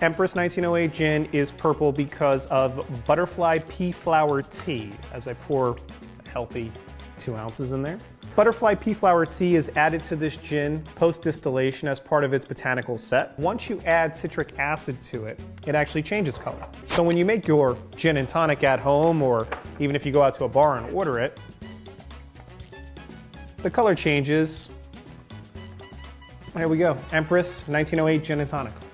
Empress 1908 gin is purple because of butterfly pea flower tea, as I pour a healthy 2 ounces in there. Butterfly pea flower tea is added to this gin post-distillation as part of its botanical set. Once you add citric acid to it, it actually changes color. So when you make your gin and tonic at home, or even if you go out to a bar and order it, the color changes. Here we go, Empress 1908 Gin and Tonic.